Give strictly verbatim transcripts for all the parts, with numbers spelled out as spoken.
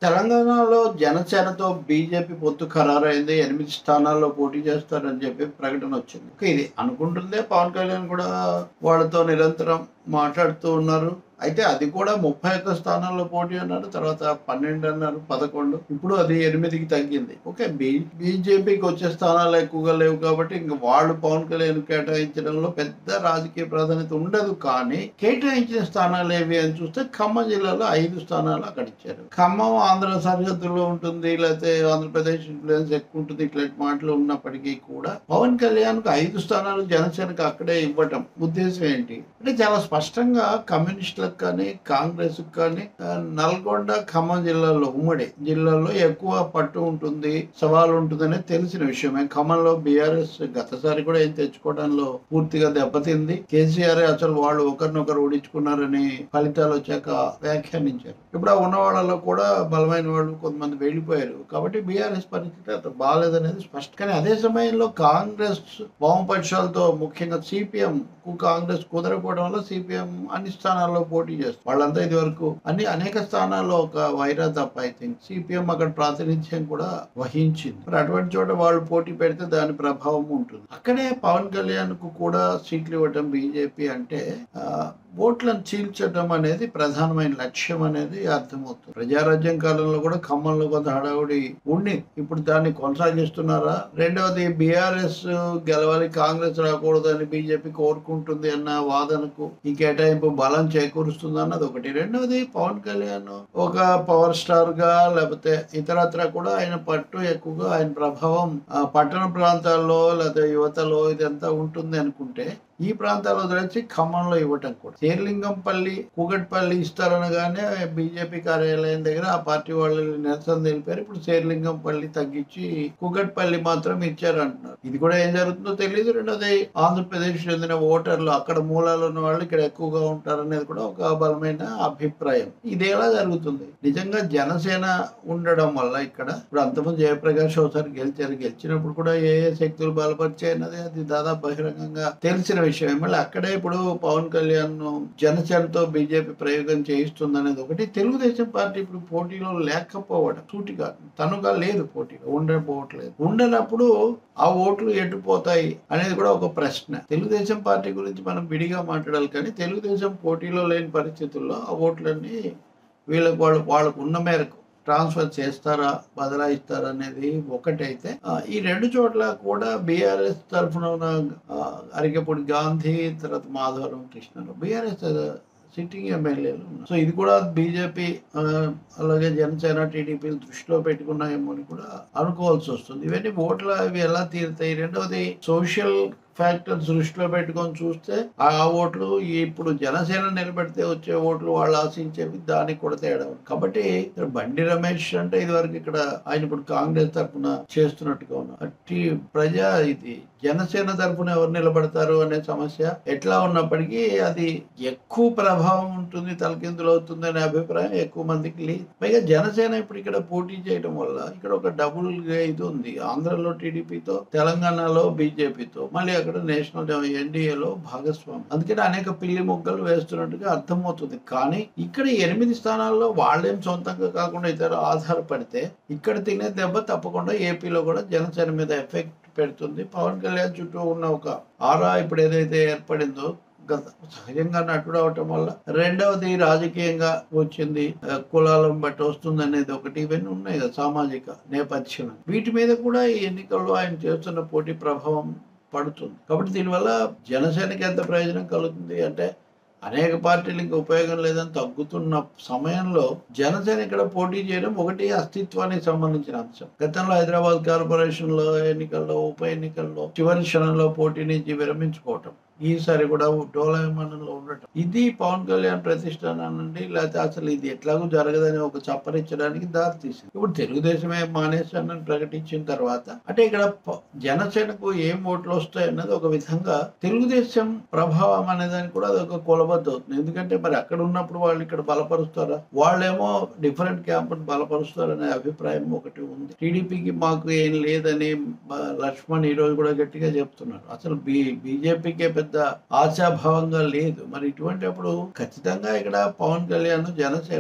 తెలంగాణలో జనసేనతో బీజేపీ పొత్తు ఖరారైంది. ఎనిమిది స్థానాల్లో పోటీ చేస్తారని చెప్పి ప్రకటన వచ్చింది. ఓకే, ఇది అనుకుంటుందే పవన్ కళ్యాణ్ కూడా వాళ్ళతో నిరంతరం మాట్లాడుతూ ఉన్నారు. అయితే అది కూడా ముప్పై ఒక్క స్థానాల్లో పోటీ అన్నారు, తర్వాత పన్నెండు అన్నారు, పదకొండు, ఇప్పుడు అది ఎనిమిదికి తగ్గింది. ఓకే, బీ బీజేపీకి వచ్చే స్థానాలు ఎక్కువగా లేవు కాబట్టి ఇంక వాళ్ళు పవన్ కళ్యాణ్ కేటాయించడంలో పెద్ద రాజకీయ ప్రాధాన్యత ఉండదు. కానీ కేటాయించిన స్థానాలు ఏవి అని చూస్తే ఖమ్మం జిల్లాలో ఐదు స్థానాలు అక్కడ ఇచ్చారు. ఖమ్మం ఆంధ్ర సరిహద్దులో ఉంటుంది, లేకపోతే ఆంధ్రప్రదేశ్ ఇన్ఫ్లుయెన్స్ ఎక్కువ ఉంటుంది, ఇట్లాంటి మాటలు ఉన్నప్పటికీ కూడా పవన్ కళ్యాణ్ కు ఐదు స్థానాలు జనసేనకు అక్కడే ఇవ్వటం ఉద్దేశం ఏంటి అంటే చాలా స్పష్టంగా కమ్యూనిస్టులకు కానీ కాంగ్రెస్ కానీ నల్గొండ ఖమ్మం జిల్లాలో ఉమ్మడి జిల్లాలో ఎక్కువ పట్టు ఉంటుంది, సవాలు ఉంటుందనే తెలిసిన విషయమే. ఖమ్మంలో బీఆర్ఎస్ గతసారి కూడా ఏం తెచ్చుకోవడంలో పూర్తిగా దెబ్బతింది. కేసీఆర్ అసలు వాళ్ళు ఒకరినొకరు ఓడించుకున్నారని ఫలితాలు వచ్చాక వ్యాఖ్యానించారు. ఇప్పుడు ఆ ఉన్న వాళ్ళలో కూడా బలమైన వాళ్ళు కొంతమంది వెళ్ళిపోయారు. కాబట్టి బీఆర్ఎస్ పరిస్థితి అంత బాగాలేదనేది స్పష్టం. కానీ అదే సమయంలో కాంగ్రెస్ వామపక్షాలతో ముఖ్యంగా సిపిఎం కు కాంగ్రెస్ కుదరకపోవడం వల్ల సిపిఎం అన్ని స్థానాల్లో పోటీ చేస్తారు. వాళ్ళంతా ఇది వరకు అన్ని అనేక స్థానాల్లో ఒక వైరా తప్ప ఐ థింక్ సిపిఎం అక్కడ ప్రాతినిధ్యం కూడా వహించింది. మరి అటువంటి చోట వాళ్ళు పోటీ పెడితే దాని ప్రభావం ఉంటుంది. అక్కడే పవన్ కళ్యాణ్ కు కూడా సీట్లు ఇవ్వటం బీజేపీ అంటే ఆ ఓట్లను చీల్చడం అనేది ప్రధానమైన లక్ష్యం అనేది అర్థమవుతుంది. ప్రజారాజ్యం కాలంలో కూడా ఖమ్మంలో కొంత హడావుడి ఉండి ఇప్పుడు దాన్ని కొనసాగిస్తున్నారా? రెండవది బీఆర్ఎస్ గెలవాలి, కాంగ్రెస్ రాకూడదని బీజేపీ కోరుకుంటుంది అన్న వాదనకు ఈ కేటాయింపు బలం చేకూరుస్తుంది అన్నది ఒకటి. రెండవది పవన్ కళ్యాణ్ ఒక పవర్ స్టార్ గా లేకపోతే ఇతరత్ర కూడా ఆయన పట్టు ఎక్కువగా, ఆయన ప్రభావం పట్టణ ప్రాంతాల్లో లేదా యువతలో ఇదంతా ఉంటుంది అనుకుంటే ఈ ప్రాంతాల్లో వదిలేసి ఖమ్మంలో ఇవ్వటం కూడా. శేర్లింగంపల్లి, కూకట్పల్లి ఇస్తారనగానే బీజేపీ కార్యాలయం దగ్గర ఆ పార్టీ వాళ్ళు నిరసన తెలిపారు. ఇప్పుడు శేర్లింగంపల్లి తగ్గించి కూకట్పల్లి మాత్రం ఇచ్చారు అంటున్నారు. ఇది కూడా ఏం జరుగుతుందో తెలియదు. రెండోది ఆంధ్రప్రదేశ్ చెందిన ఓటర్లు అక్కడ మూలాలు ఉన్న వాళ్ళు ఇక్కడ ఎక్కువగా ఉంటారనేది కూడా ఒక బలమైన అభిప్రాయం. ఇది ఎలా జరుగుతుంది? నిజంగా జనసేన ఉండడం వల్ల ఇక్కడ ఇప్పుడు అంతమంది జయప్రకాష్ ఒకసారి గెలిచారు, గెలిచినప్పుడు కూడా ఏ ఏ శక్తులు బలపరిచాయి అన్నది అది దాదాపు బహిరంగంగా తెలిసిన విషయం. మళ్ళీ అక్కడే ఇప్పుడు పవన్ కళ్యాణ్ జనసేనతో బీజేపీ ప్రయోగం చేయిస్తుంది అనేది ఒకటి. తెలుగుదేశం పార్టీ ఇప్పుడు పోటీలో లేకపోవడం సూటిగా తనుగా లేదు, పోటీలో ఉండకపోవట్లేదు. ఉండనప్పుడు ఆ ఓట్లు ఎటుపోతాయి అనేది కూడా ఒక ప్రశ్న. తెలుగుదేశం పార్టీ గురించి మనం విడిగా మాట్లాడాలి, కానీ తెలుగుదేశం పోటీలో లేని పరిస్థితుల్లో ఆ ఓట్లన్నీ వీళ్ళకి వాళ్ళు వాళ్ళకు ఉన్న మేరకు ట్రాన్స్ఫర్ చేస్తారా, బదలాయిస్తారా అనేది ఒకటైతే, ఈ రెండు చోట్ల కూడా బీఆర్ఎస్ తరఫున ఉన్న అరికెపూడి గాంధీ, తర్వాత మాధవరం కృష్ణరావు బీఆర్ఎస్ సిట్టింగ్ ఎమ్మెల్యేలు ఉన్నారు. సో ఇది కూడా బీజేపీ అలాగే జనసేన టీడీపీ దృష్టిలో పెట్టుకున్నాయేమో అని కూడా అనుకోవాల్సి వస్తుంది. ఇవన్నీ ఓట్ల ఇవి ఎలా తీరుతాయి? రెండవది సోషల్ ఫ్యాక్టర్స్ దృష్టిలో పెట్టుకొని చూస్తే ఆ ఓట్లు ఇప్పుడు జనసేన నిలబెడితే వచ్చే ఓట్లు వాళ్ళు ఆశించేవి దానికి కూడా తేడా. కాబట్టి బండి రమేష్ అంటే ఇది వరకు ఇక్కడ ఆయన ఇప్పుడు కాంగ్రెస్ తరఫున చేస్తున్నట్టుగా ఉన్నారు. అట్టి ప్రజా ఇది జనసేన తరఫున ఎవరు నిలబడతారు అనే సమస్య ఎట్లా ఉన్నప్పటికీ అది ఎక్కువ ప్రభావం ఉంటుంది, తలకిందులు అవుతుంది అనే అభిప్రాయం ఎక్కువ మందికి లేదు. పైగా జనసేన ఇప్పుడు ఇక్కడ పోటీ చేయడం వల్ల ఇక్కడ ఒక డబుల్ ఇది ఉంది. ఆంధ్రలో టీడీపీతో, తెలంగాణలో బీజేపీతో, మళ్ళీ అక్కడ నేషనల్ ఎన్డీఏలో భాగస్వామి. అందుకని అనేక పిల్లి మొగ్గలు వేస్తున్నట్టుగా అర్థమవుతుంది. కానీ ఇక్కడ ఎనిమిది స్థానాల్లో వాళ్ళేం సొంతంగా కాకుండా ఇతర ఆధారపడితే ఇక్కడ తినే దెబ్బ తప్పకుండా ఏపీలో కూడా జనసేన మీద ఎఫెక్ట్ పెడుతుంది. పవన్ కళ్యాణ్ చుట్టూ ఉన్న ఒక ఆరా ఇప్పుడు ఏదైతే ఏర్పడిందో సహజంగా నటుడు అవటం వల్ల, రెండవది రాజకీయంగా వచ్చింది, కులాలను బట్టి వస్తుంది అనేది ఒకటి, ఇవన్నీ ఉన్నాయి కదా సామాజిక నేపథ్యం. వీటి మీద కూడా ఈ ఎన్నికల్లో ఆయన చేస్తున్న పోటీ ప్రభావం పడుతుంది. కాబట్టి దీనివల్ల జనసేనకి ఎంత ప్రయోజనం కలుగుతుంది అంటే అనేక పార్టీలకు ఉపయోగం లేదని తగ్గుతున్న సమయంలో జనసేన ఇక్కడ పోటీ చేయడం ఒకటి అస్తిత్వానికి సంబంధించిన అంశం. గతంలో హైదరాబాద్ కార్పొరేషన్ లో ఎన్నికల్లో, ఉప ఎన్నికల్లో చివరి క్షణంలో పోటీ నుంచి విరమించుకోవటం, ఈసారి కూడా డోలాయమానంలో ఉండటం, ఇది పవన్ కళ్యాణ్ ప్రతిష్టానండి, లేకపోతే అసలు ఇది ఎట్లాగూ జరగదని ఒక చప్పరించడానికి దారి తీసింది. ఇప్పుడు తెలుగుదేశమే మానేశానని ప్రకటించిన తర్వాత అంటే ఇక్కడ జనసేనకు ఏం ఓట్లు వస్తాయి అన్నది ఒక విధంగా తెలుగుదేశం ప్రభావం అనేదానికి కూడా అది ఒక కొలబద్ద అవుతుంది. ఎందుకంటే మరి అక్కడ ఉన్నప్పుడు వాళ్ళు ఇక్కడ బలపరుస్తారా, వాళ్ళేమో డిఫరెంట్ క్యాంపును బలపరుస్తారనే అభిప్రాయం ఒకటి ఉంది. టీడీపీకి మాకు ఏం లేదని లక్ష్మణ్ ఈ రోజు కూడా గట్టిగా చెప్తున్నారు. అసలు బీ బీజేపీకే పెద్ద ఆశాభావంగా లేదు. మరి ఇటువంటి అప్పుడు ఖచ్చితంగా ఇక్కడ పవన్ కళ్యాణ్ జనసేన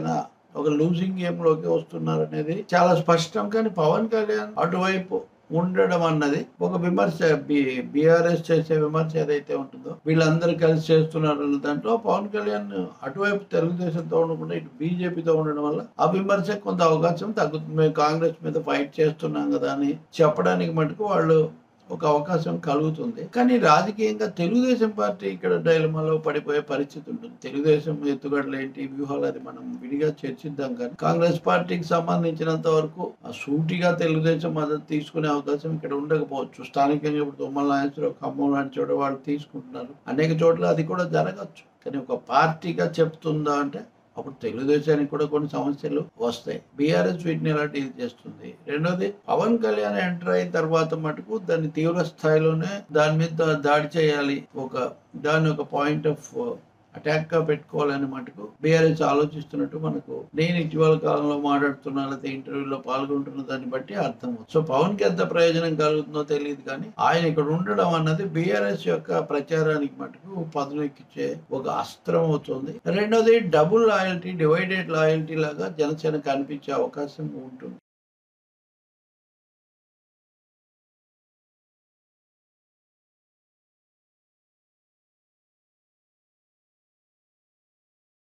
ఒక లూజింగ్ గేమ్ లోకి వస్తున్నారు అనేది చాలా స్పష్టం. కానీ పవన్ కళ్యాణ్ అటువైపు ఉండడం అన్నది ఒక విమర్శ. బీఆర్ఎస్ చేసే విమర్శ ఏదైతే ఉంటుందో వీళ్ళందరూ కలిసి చేస్తున్నారు అన్న దాంట్లో పవన్ కళ్యాణ్ అటువైపు తెలుగుదేశంతో ఉండకుండా ఇటు బీజేపీతో ఉండడం వల్ల ఆ విమర్శ కొంత అవకాశం తగ్గుతుంది. మేము కాంగ్రెస్ మీద ఫైట్ చేస్తున్నాం కదా అని చెప్పడానికి మటుకు వాళ్ళు ఒక అవకాశం కలుగుతుంది. కానీ రాజకీయంగా తెలుగుదేశం పార్టీ ఇక్కడ డైలమాలో పడిపోయే పరిస్థితి ఉంటుంది. తెలుగుదేశం ఎత్తుగడలు ఏంటి, వ్యూహాలు, అది మనం విడిగా చర్చిద్దాం. కానీ కాంగ్రెస్ పార్టీకి సంబంధించినంత వరకు సూటిగా తెలుగుదేశం మద్దతు తీసుకునే అవకాశం ఇక్కడ ఉండకపోవచ్చు. స్థానికంగా ఇప్పుడు తుమ్మల నాగేశ్వరరావు, ఖమ్మం లాంటి చోట వాళ్ళు తీసుకుంటున్నారు. అనేక చోట్ల అది కూడా జరగచ్చు. కానీ ఒక పార్టీగా చెప్తుందా అంటే అప్పుడు తెలుగుదేశానికి కూడా కొన్ని సమస్యలు వస్తాయి. బీఆర్ఎస్ వీటిని ఎలా డీల్ చేస్తుంది? రెండోది, పవన్ కళ్యాణ్ ఎంటర్ అయిన తర్వాత మటుకు దాన్ని తీవ్ర స్థాయిలోనే దాని మీద దాడి చేయాలి, ఒక దాన్ని ఒక పాయింట్ ఆఫ్ అటాక్ గా పెట్టుకోవాలని మటుకు బీఆర్ఎస్ ఆలోచిస్తున్నట్టు మనకు నేను ఇటీవల కాలంలో మాట్లాడుతున్నా లేదా ఇంటర్వ్యూలో పాల్గొంటున్న దాన్ని బట్టి అర్థం. సో పవన్ కి ఎంత ప్రయోజనం కలుగుతుందో తెలియదు. కానీ ఆయన ఇక్కడ ఉండడం అన్నది బీఆర్ఎస్ యొక్క ప్రచారానికి మటుకు పదునెక్కించే ఒక అస్త్రం అవుతుంది. రెండోది, డబుల్ లాయల్టీ, డివైడెడ్ లాయల్టీ లాగా జనసేన కనిపించే అవకాశం ఉంటుంది.